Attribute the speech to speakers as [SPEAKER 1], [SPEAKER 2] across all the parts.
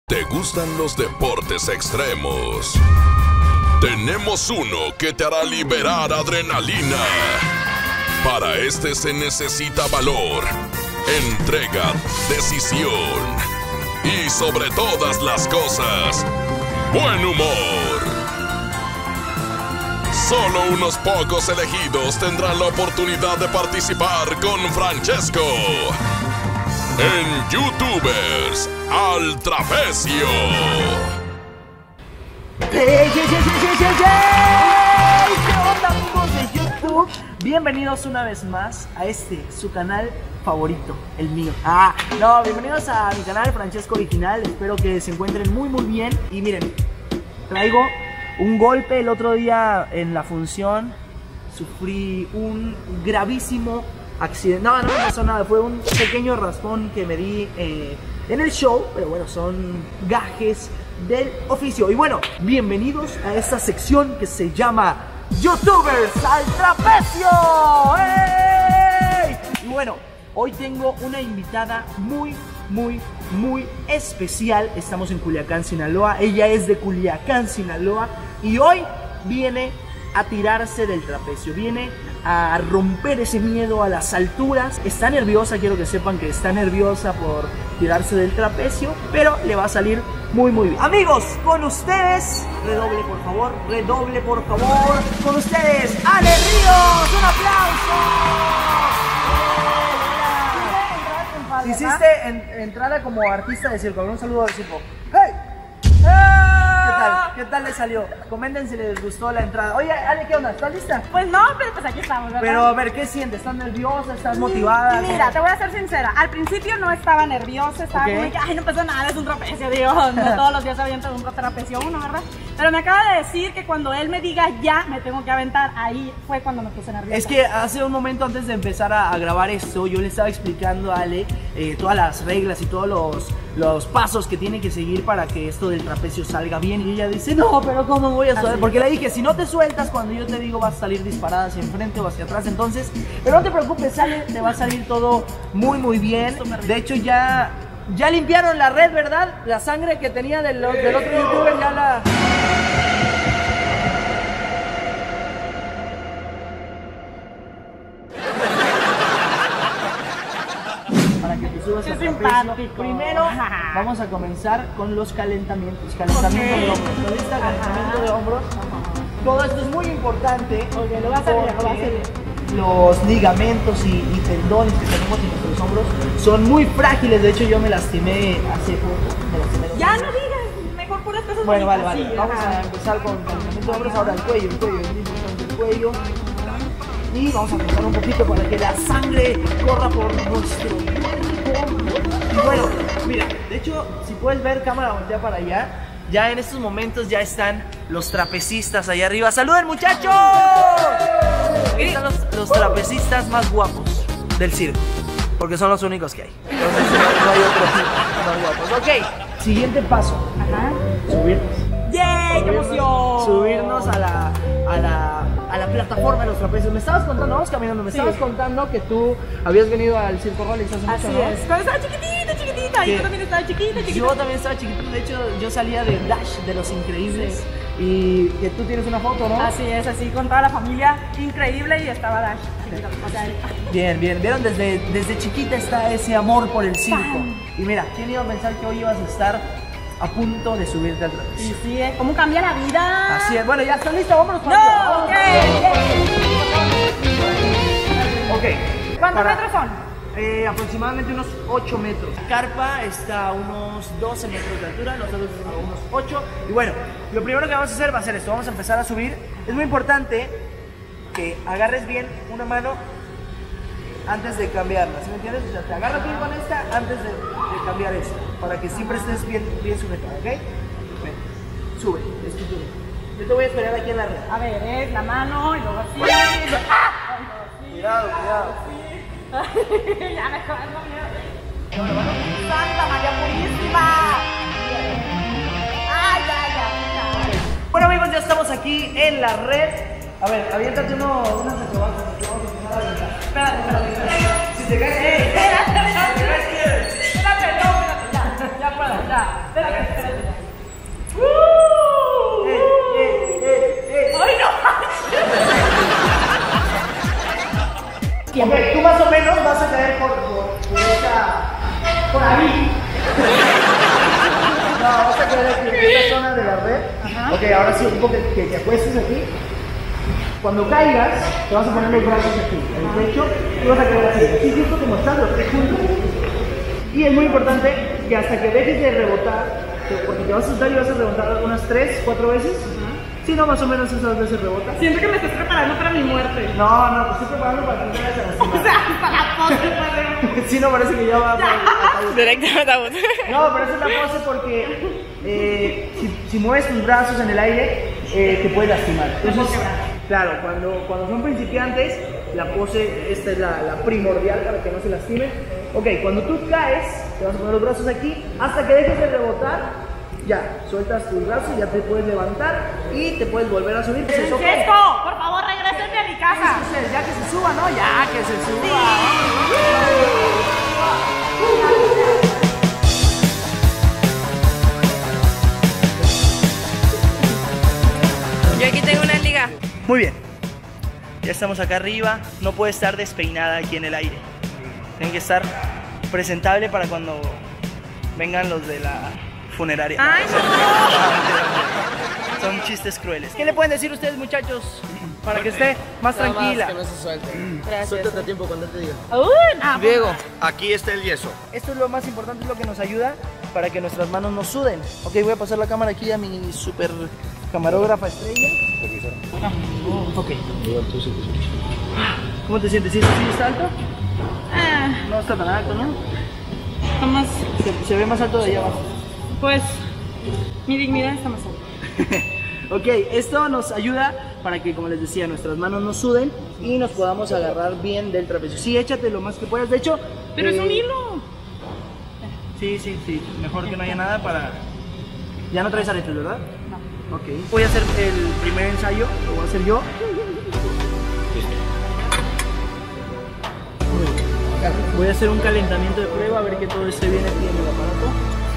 [SPEAKER 1] ¿Te gustan los deportes extremos? Tenemos uno que te hará liberar adrenalina. Para este se necesita valor, entrega, decisión y sobre todas las cosas, buen humor. Solo unos pocos elegidos tendrán la oportunidad de participar con Francesco en YouTubers al Trapecio.
[SPEAKER 2] ¡Hey! ¿Qué onda, amigos de YouTube? Bienvenidos una vez más a su canal favorito, el mío. Bienvenidos a mi canal Francesco Original. Espero que se encuentren muy bien. Y miren, traigo un golpe el otro día en la función. Sufrí un gravísimo accidente. No pasó nada, fue un pequeño raspón que me di en el show, pero bueno, son gajes del oficio. Y bueno, bienvenidos a esta sección que se llama YouTubers al Trapecio. ¡Hey! Y bueno, hoy tengo una invitada muy especial. Estamos en Culiacán, Sinaloa. Ella es de Culiacán, Sinaloa, y hoy viene a tirarse del trapecio, viene a romper ese miedo a las alturas. Está nerviosa, quiero que sepan que está nerviosa por tirarse del trapecio, pero le va a salir muy bien. Amigos, con ustedes, redoble por favor, con ustedes, Ale Ríos, un aplauso. Hiciste entrada como artista de circo, un saludo de circo. ¡Hey! ¿Qué tal le salió? Comenten si les gustó la entrada. Oye, Ale, ¿qué onda? ¿Estás lista?
[SPEAKER 3] Pues no, pero pues aquí estamos, ¿verdad?
[SPEAKER 2] Pero a ver, ¿qué sientes? ¿Estás nerviosa? ¿Estás motivada?
[SPEAKER 3] Mira, te voy a ser sincera. Al principio no estaba nerviosa, estaba como que, no pasa nada, es un trapecio, digo. No todos los días se avienta un trapecio uno, ¿verdad? Pero me acaba de decir que cuando él me diga ya me tengo que aventar, ahí fue cuando me puse nerviosa.
[SPEAKER 2] Es que hace un momento antes de empezar a grabar esto, yo le estaba explicando a Ale todas las reglas y todos los pasos que tiene que seguir para que esto del trapecio salga bien. Y ella dice, no, pero ¿cómo voy a sueltar? Porque le dije, si no te sueltas, cuando yo te digo vas a salir disparada hacia enfrente o hacia atrás. Entonces, pero no te preocupes, Ale, te va a salir todo muy bien. De hecho, ya limpiaron la red, ¿verdad? La sangre que tenía del otro youtuber ya la... Para que te subas al trapecio. Primero vamos a comenzar con los calentamientos. Calentamiento de hombros. ¿Lista? Calentamiento de hombros. Todo esto es muy importante.
[SPEAKER 3] Lo vas a hacer.
[SPEAKER 2] Los ligamentos y tendones que tenemos en nuestros hombros son muy frágiles. De hecho, yo me lastimé hace poco.
[SPEAKER 3] Ya no digas, mejor puras cosas.
[SPEAKER 2] Bueno, vale. Vamos a empezar con calentamiento de hombros. Ahora el cuello, el cuello. Y vamos a empezar un poquito para que la sangre corra por nuestro cuerpo. Y bueno, mira, de hecho, si puedes ver, cámara, voltea para allá. Ya en estos momentos ya están los trapecistas allá arriba. ¡Saluden, muchachos! Están los trapecistas más guapos del circo, porque son los únicos que hay. Entonces no hay otros más guapos. Ok, siguiente paso. Subirnos.
[SPEAKER 3] ¡Yay! ¡Qué emoción!
[SPEAKER 2] Subirnos a la plataforma de los trapecios. Me estabas contando, vamos caminando, me estabas contando que tú habías venido al Circo Rolex hace mucho,
[SPEAKER 3] Así
[SPEAKER 2] ¿no?
[SPEAKER 3] es, cuando estaba chiquitita. Y tú también estabas chiquita.
[SPEAKER 2] Yo también estaba chiquito, de hecho yo salía de Dash, de Los Increíbles. Y que tú tienes una foto, ¿no?
[SPEAKER 3] Así es, así con toda la familia, increíble, y estaba Dash.
[SPEAKER 2] Bien, vieron, desde chiquita está ese amor por el circo. Y mira, ¿quién iba a pensar que hoy ibas a estar a punto de subirte al trapecio?
[SPEAKER 3] Y sí, ¿cómo cambia la vida?
[SPEAKER 2] Así es, bueno, ya está lista, vámonos para
[SPEAKER 3] ¡No!
[SPEAKER 2] Ok.
[SPEAKER 3] ¿Cuántos metros son?
[SPEAKER 2] Aproximadamente unos 8 metros. La carpa está a unos 12 metros de altura, nosotros a unos 8. Y bueno, lo primero que vamos a hacer va a ser esto. Vamos a empezar a subir. Es muy importante que agarres bien una mano antes de cambiarla, ¿sí me entiendes? O sea, te agarras bien con esta antes de cambiar esta, para que siempre estés bien sujetada, ¿ok? Ven, sube, sube. Yo te voy a esperar aquí en la red.
[SPEAKER 3] A ver, es la mano y luego así.
[SPEAKER 2] Cuidado.
[SPEAKER 3] Ya me acuerdo, ¡Santa María Purísima! ¡Ay, ya!
[SPEAKER 2] Bueno, amigos, ya estamos aquí en la red. A ver, aviéntate unas acrobacias que vamos a empezar a aventar. Espérate. Si te caes,
[SPEAKER 3] espérate, no, ya, Espérate.
[SPEAKER 2] ¡Ay, no! Ok, tú más o menos vas a caer por ahí. No, vas a caer aquí en esta zona de la red.
[SPEAKER 3] Ajá.
[SPEAKER 2] Ok, ahora sí ocupo que te acuestes aquí. Cuando caigas, te vas a poner los brazos aquí, en el pecho, y vas a quedar así. Así justo como estás, los tres juntos. Y es muy importante que hasta que dejes de rebotar, porque te vas a soltar y vas a rebotar unas 3, 4 veces. Si no, más o menos esas veces rebota.
[SPEAKER 3] Siento que me estás preparando para mi muerte.
[SPEAKER 2] No, te estoy preparando para que te vayas a lastimar.
[SPEAKER 3] O sea, hasta la pose, padre.
[SPEAKER 2] Sí, no, parece que ya va para el ataúd.
[SPEAKER 4] Directo al ataúd.
[SPEAKER 2] No, pero esa es la pose porque si mueves tus brazos en el aire, te puedes lastimar. Entonces, claro, cuando son principiantes, la pose, esta es la primordial para que no se lastimen. Ok, cuando tú caes, te vas a poner los brazos aquí, hasta que dejes de rebotar. Ya, sueltas tus brazos, ya te puedes levantar y te puedes volver a subir.
[SPEAKER 3] Francesco, por favor, regrésate a mi casa.
[SPEAKER 2] Ya que se suba, ¿no? Ya que se suba.
[SPEAKER 4] Yo aquí tengo una liga.
[SPEAKER 2] Muy bien. Ya estamos acá arriba. No puede estar despeinada aquí en el aire. Tiene que estar presentable para cuando vengan los de la funeraria.
[SPEAKER 4] ¡Ay, no!
[SPEAKER 2] Son chistes crueles. ¿Qué le pueden decir ustedes, muchachos? Para que esté más tranquila.
[SPEAKER 5] Que no se suelte.
[SPEAKER 4] Gracias.
[SPEAKER 5] Suéltate a tiempo cuando te diga.
[SPEAKER 4] Diego.
[SPEAKER 5] Aquí está el yeso.
[SPEAKER 2] Esto es lo más importante, es lo que nos ayuda para que nuestras manos no suden. Ok, voy a pasar la cámara aquí a mi super camarógrafa estrella. Ok. ¿Cómo te sientes? ¿Sí está alto? No está tan alto, ¿no?
[SPEAKER 3] Vamos,
[SPEAKER 2] Se ve más alto de allá abajo.
[SPEAKER 3] pues, mi dignidad está más alta.
[SPEAKER 2] Ok, esto nos ayuda para que, como les decía, nuestras manos no suden y nos podamos agarrar bien del trapecio. Sí, échate lo más que puedas. De hecho,
[SPEAKER 3] Pero es un hilo.
[SPEAKER 2] Sí. Mejor que no haya nada para... Ya no traes aretes, ¿verdad?
[SPEAKER 3] No.
[SPEAKER 2] Ok. Voy a hacer el primer ensayo, lo voy a hacer yo. Voy a hacer un calentamiento de prueba, a ver que todo esté bien aquí en el aparato.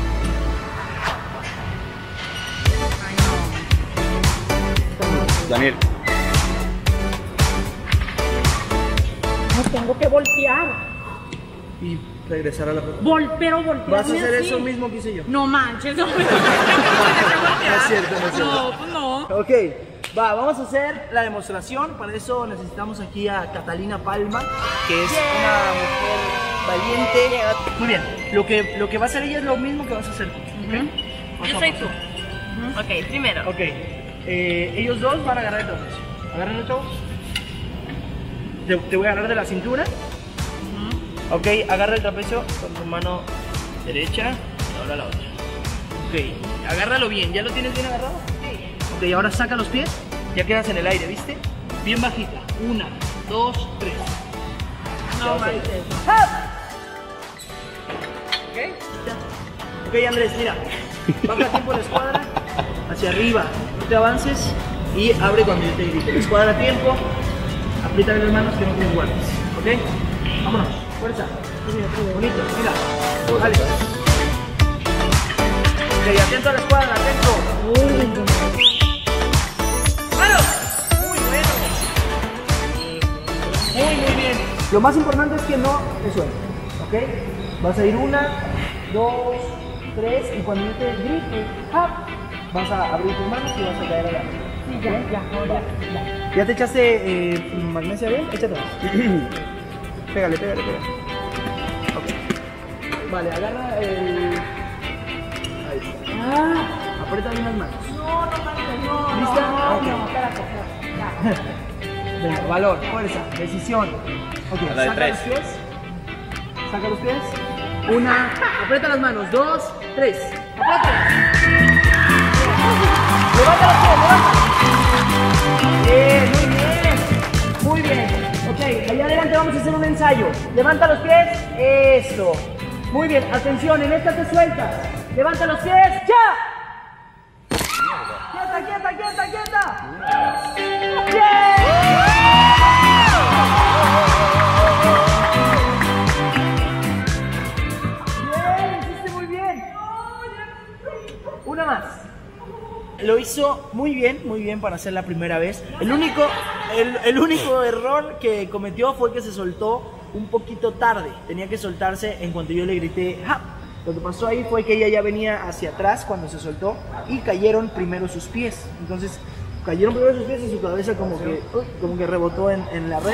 [SPEAKER 5] Daniel.
[SPEAKER 3] No tengo que voltear.
[SPEAKER 2] Y regresar a la prueba.
[SPEAKER 3] Pero voltear.
[SPEAKER 2] ¿Vas a hacer eso mismo que hice yo?
[SPEAKER 3] No manches, no.
[SPEAKER 2] No es cierto, no es cierto.
[SPEAKER 3] No, pues no.
[SPEAKER 2] Ok, vamos a hacer la demostración. Para eso necesitamos aquí a Catalina Palma, que es una mujer valiente. Muy bien, lo que va a hacer ella es lo mismo que vas a hacer tú. ¿Ok?
[SPEAKER 4] Yo soy tú. Ok, primero.
[SPEAKER 2] Ok, ellos dos van a agarrar el trapecio. Agárrenlo, chavos. Te voy a agarrar de la cintura. Ok, agarra el trapecio con tu mano derecha y ahora la otra. Ok, agárralo bien. ¿Ya lo tienes bien agarrado? Sí. Ok, ahora saca los pies. Ya quedas en el aire, ¿viste? Bien bajita. 1, 2, 3.
[SPEAKER 3] No manches.
[SPEAKER 2] Ok, ya. Ok, Andrés, mira. Baja tiempo la escuadra hacia arriba. No te avances y abre cuando yo te grite. La escuadra a tiempo. Aprieta las manos que no tienes guardas. Ok, vámonos. Fuerza. Bonito, mira. Vale. Ok, atento a la escuadra, atento. ¡Manos! Muy bueno. Muy bien. Lo más importante es que no te sueltes. ¿Ok? Vas a ir 1, 2, 3 y cuando yo te grite, ¡hap! Vas a abrir tus manos y vas a caer a la arriba.
[SPEAKER 3] Sí, ya.
[SPEAKER 2] ¿Ya te echaste magnesia bien? Échate más. Pégale. Ok. Vale, agarra el... Ahí está. Aprieta bien las manos.
[SPEAKER 3] No manches, no.
[SPEAKER 2] ¿Lista?
[SPEAKER 3] No,
[SPEAKER 2] Ok.
[SPEAKER 3] espérate. Ya.
[SPEAKER 2] Venga, valor, fuerza, decisión. Ok,
[SPEAKER 5] A la de
[SPEAKER 2] saca
[SPEAKER 5] 3.
[SPEAKER 2] los pies. Saca los pies. 1, aprieta las manos. 2, 3. Aprieta. Levanta los pies, levanta. Muy bien. Ok, allá adelante vamos a hacer un ensayo. Levanta los pies. Eso. Muy bien, atención, en esta te sueltas. Levanta los pies. ¡Ya! ¡Quieta! ¡Bien! Bien, hiciste muy bien. Una más. Lo hizo muy bien para hacer la primera vez. El único error que cometió fue que se soltó un poquito tarde. Tenía que soltarse en cuanto yo le grité ¡ja! Lo que pasó ahí fue que ella ya venía hacia atrás cuando se soltó y cayeron primero sus pies. Entonces cayeron primero sus pies y su cabeza como que rebotó en la red.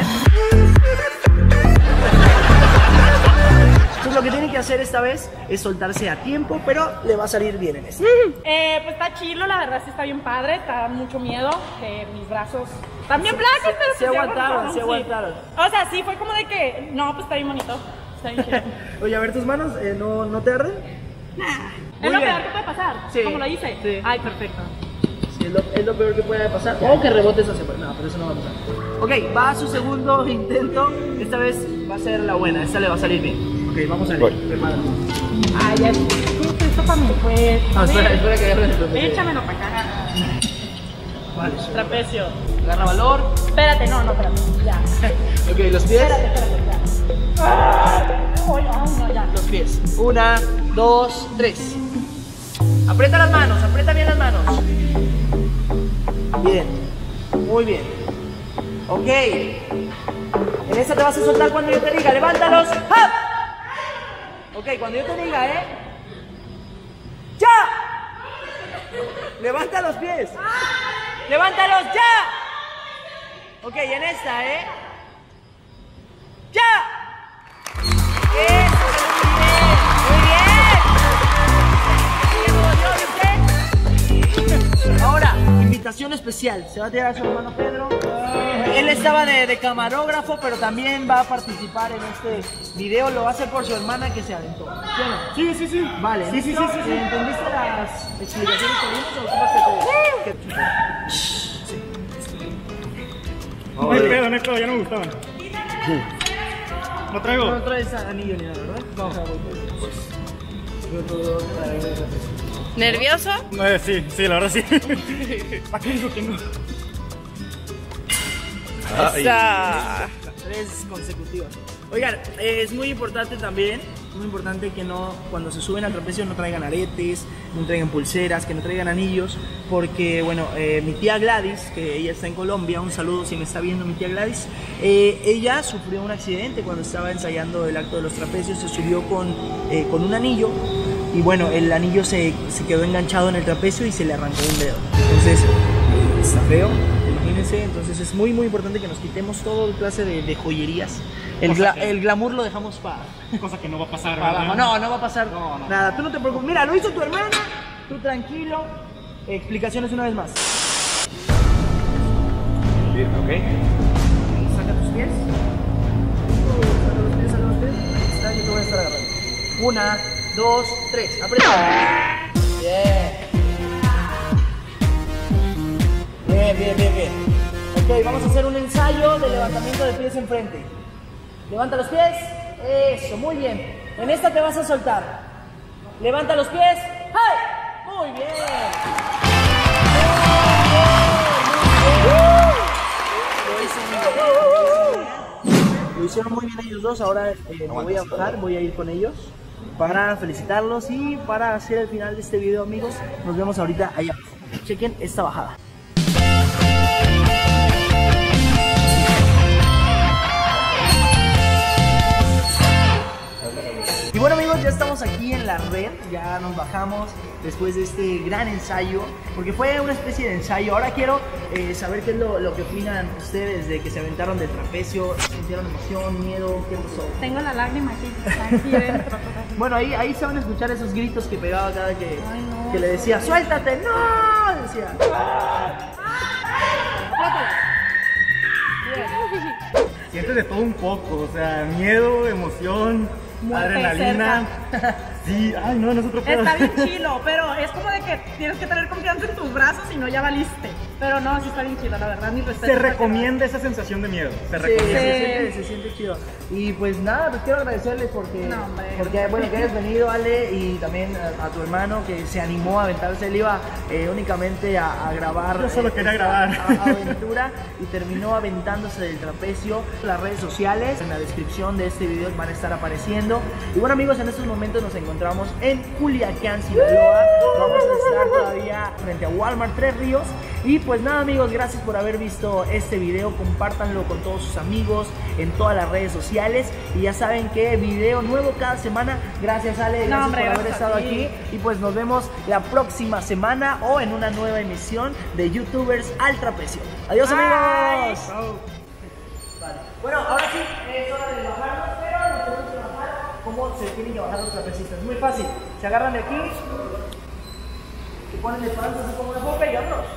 [SPEAKER 2] Entonces lo que tiene que hacer esta vez es soltarse a tiempo, pero le va a salir bien en esto.
[SPEAKER 3] Pues está chilo, la verdad sí está bien padre, está mucho miedo, mis brazos están bien blancos, pero
[SPEAKER 2] se aguantaron, se aguantaron.
[SPEAKER 3] O sea, sí, fue como de que, no, pues está bien bonito, está bien chido.
[SPEAKER 2] Oye, a ver tus manos, ¿no te arden?
[SPEAKER 3] Es lo peor que puede pasar,
[SPEAKER 2] Sí.
[SPEAKER 3] como lo hice.
[SPEAKER 2] Sí.
[SPEAKER 3] Ay, perfecto.
[SPEAKER 2] Sí, es lo peor que puede pasar. O que rebotes hacia afuera. No, pero eso no va a pasar. Ok, va a su segundo intento. Esta vez va a ser la buena, esta le va a salir bien. Ok, vamos a ver. Prepárate.
[SPEAKER 3] Ay, ya, esto para mí, pues.
[SPEAKER 2] No, espera que agarre el trapecio.
[SPEAKER 3] Échamelo para acá.
[SPEAKER 2] Vale.
[SPEAKER 3] Trapecio.
[SPEAKER 2] Agarra valor.
[SPEAKER 3] Espérate, no, espérate, ya.
[SPEAKER 2] Ok, los pies.
[SPEAKER 3] Espérate, ya. Ay, no, ya.
[SPEAKER 2] Los pies. 1, 2, 3. Aprieta las manos, aprieta bien las manos. Bien, muy bien. Ok. En esta te vas a soltar cuando yo te diga, levántalos. ¡Hop! Ok, cuando yo te diga, ¡ya! Levanta los pies. ¡Levántalos ya! Ok, en esta, ¡ya! ¡Eso! Muy bien. Ahora, invitación especial. Se va a tirar a su hermano Pedro. Él estaba de camarógrafo, pero también va a participar en este video. Lo va a hacer por su hermana que se aventó. ¿Sí o no?
[SPEAKER 6] Sí, sí, sí.
[SPEAKER 2] Vale.
[SPEAKER 6] Sí.
[SPEAKER 2] ¿Entendiste las explicaciones que dimos o ocupas que te...
[SPEAKER 6] No hay pedo, ya no me gustaban. ¿Lo traigo?
[SPEAKER 2] No traes anillo ni nada, ¿verdad? Vamos a ver.
[SPEAKER 4] ¿Nervioso?
[SPEAKER 6] Sí, la verdad sí. Aquí lo tengo.
[SPEAKER 4] Esa.
[SPEAKER 2] 3 consecutivas. Oigan, es muy importante también, muy importante que cuando se suben al trapecio no traigan aretes, no traigan pulseras, que no traigan anillos, porque bueno, mi tía Gladys, que ella está en Colombia, un saludo si me está viendo mi tía Gladys, ella sufrió un accidente cuando estaba ensayando el acto de los trapecios, se subió con un anillo y bueno, el anillo se quedó enganchado en el trapecio y se le arrancó un dedo. Entonces, está feo. Imagínense, entonces es muy importante que nos quitemos todo clase de joyerías. El glamour lo dejamos para
[SPEAKER 6] Cosa que no va a pasar,
[SPEAKER 2] abajo.
[SPEAKER 6] ¿verdad?
[SPEAKER 2] No va a pasar nada. Tú no te preocupes. Mira, lo hizo tu hermana. Tú tranquilo. Explicaciones una vez más.
[SPEAKER 5] Bien, ok.
[SPEAKER 2] Saca tus pies. Saca los pies. Ahí está, yo te voy a estar agarrando. 1, 2, 3. Aprieta. Bien. Ok, vamos a hacer un ensayo de levantamiento de pies enfrente. Levanta los pies. Eso, muy bien. En esta te vas a soltar. Levanta los pies. ¡Hey! Muy bien. Lo hicieron muy bien ellos dos. Ahora me voy a bajar, voy a ir con ellos para felicitarlos y para hacer el final de este video, amigos. Nos vemos ahorita allá abajo. Chequen esta bajada. Y bueno, amigos, ya estamos aquí en la red, ya nos bajamos después de este gran ensayo, porque fue una especie de ensayo. Ahora quiero saber qué es lo que opinan ustedes de que se aventaron del trapecio, sintieron emoción, miedo, qué pasó.
[SPEAKER 3] Tengo la lágrima aquí dentro.
[SPEAKER 2] Bueno, ahí se van a escuchar esos gritos que pegaba cada que,
[SPEAKER 3] Ay, no.
[SPEAKER 2] que le decía, suéltate, no, decía.
[SPEAKER 6] Sientes de todo un poco, o sea, miedo, emoción,
[SPEAKER 3] Muerte
[SPEAKER 6] adrenalina. Sí, ay no, es otro pedo.
[SPEAKER 3] Está bien chilo, pero es como de que tienes que tener confianza en tus brazos y no ya valiste. Pero no, sí está bien chilo, la verdad, mi respeto.
[SPEAKER 6] Se recomienda esa sensación de miedo, se
[SPEAKER 2] Sí,
[SPEAKER 6] recomienda.
[SPEAKER 2] se siente chido. Y pues nada, pues quiero agradecerles porque,
[SPEAKER 3] No, hombre.
[SPEAKER 2] bueno, que hayas venido, Ale, y también a tu hermano que se animó a aventarse. Él iba únicamente a grabar.
[SPEAKER 6] Yo solo quería grabar.
[SPEAKER 2] Aventura y terminó aventándose del trapecio. Las redes sociales en la descripción de este video van a estar apareciendo. Y bueno, amigos, en estos momentos nos encontramos en Culiacán, Sinaloa. Vamos a estar Walmart Tres Ríos. Y pues nada, amigos, gracias por haber visto este video. Compártanlo con todos sus amigos en todas las redes sociales. Y ya saben que video nuevo cada semana. Gracias, Ale, gracias por haber estado aquí. Y pues nos vemos la próxima semana o en una nueva emisión de YouTubers al Trapecio. Adiós, amigos. Vale. Bueno, ahora sí es hora de bajarnos, pero nos tenemos que bajar como se tienen que bajar los trapecistas. Muy fácil. Se agarran de aquí, se ponen de panza así como una boca y vámonos.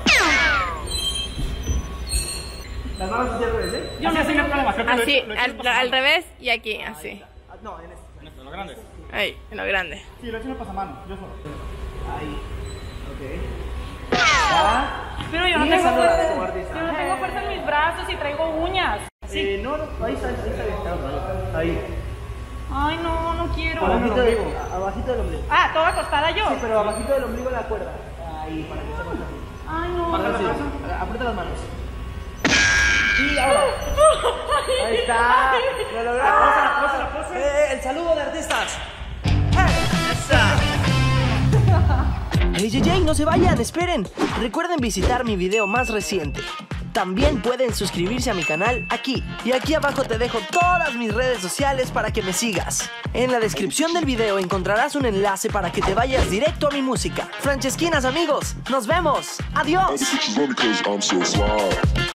[SPEAKER 2] Las manos hacia el revés, ¿eh?
[SPEAKER 3] Yo no sé qué problema.
[SPEAKER 4] Así, al revés y aquí, así.
[SPEAKER 2] No, en este.
[SPEAKER 6] En lo grande.
[SPEAKER 4] Ahí, en lo grande.
[SPEAKER 6] Sí, lo he hecho en el pasamano. Yo solo.
[SPEAKER 2] Ahí. Ok. Ya.
[SPEAKER 3] Pero yo no
[SPEAKER 2] Y
[SPEAKER 3] tengo
[SPEAKER 2] saluda
[SPEAKER 3] fuerza.
[SPEAKER 2] como artista.
[SPEAKER 3] Yo no tengo fuerza en mis brazos y traigo uñas.
[SPEAKER 2] No, ahí está bien. Ahí.
[SPEAKER 3] Ay, no quiero.
[SPEAKER 2] Abajito del ombligo.
[SPEAKER 3] Ah, toda acostada yo.
[SPEAKER 2] Sí, pero abajito del ombligo la cuerda. Ahí, para que se acueste.
[SPEAKER 3] Ay, no.
[SPEAKER 2] Aprieta las manos. Y ahora. Ahí está. Lo logramos. El saludo de artistas. Hey, JJ, no se vayan, esperen. Recuerden visitar mi video más reciente. También pueden suscribirse a mi canal aquí. Y aquí abajo te dejo todas mis redes sociales para que me sigas. En la descripción del video encontrarás un enlace para que te vayas directo a mi música. Francesquinas, amigos, nos vemos. Adiós.